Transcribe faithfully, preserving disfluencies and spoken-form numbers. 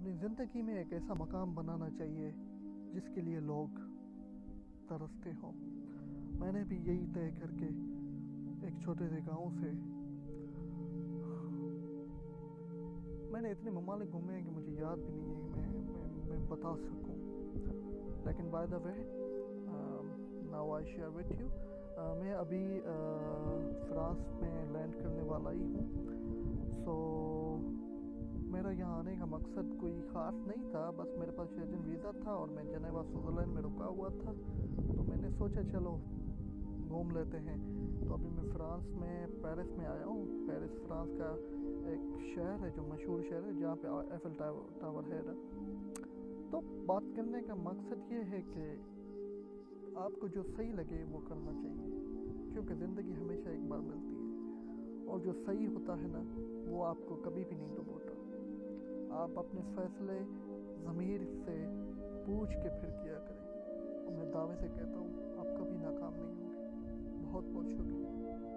اپنی زندگی میں ایک ایسا مقام بنانا چاہیے جس کے لیے لوگ ترستے ہوں۔ میں نے بھی یہی طے کر کے ایک چھوٹے سے گاؤں سے میں نے اتنے ممالک گھومے ہیں کہ مجھے یاد بھی نہیں ہے کہ میں میں, میں بتا سکوں، لیکن by the way now I share with you, میں ابھی فرانس میں لینڈ کرنے والا ہی ہوں۔ سو میرا یہاں آنے کا مقصد کوئی خاص نہیں تھا، بس میرے پاس شیجن ویزا تھا اور میں جنیوا سوئٹزرلینڈ میں رکا ہوا تھا، تو میں نے سوچا چلو گھوم لیتے ہیں۔ تو ابھی میں فرانس میں پیرس میں آیا ہوں۔ پیرس فرانس کا ایک شہر ہے جو مشہور شہر ہے جہاں پہ ایفل ٹاور ہے نا۔ تو بات کرنے کا مقصد یہ ہے کہ آپ کو جو صحیح لگے وہ کرنا چاہیے، کیونکہ زندگی ہمیشہ ایک بار ملتی ہے، اور جو صحیح ہوتا ہے نا وہ آپ کو کبھی بھی نہیں ڈبوتا۔ آپ اپنے فیصلے ضمیر سے پوچھ کے پھر کیا کریں، اور میں دعوے سے کہتا ہوں آپ کبھی ناکام نہیں ہوں گے۔ بہت بہت شکریہ۔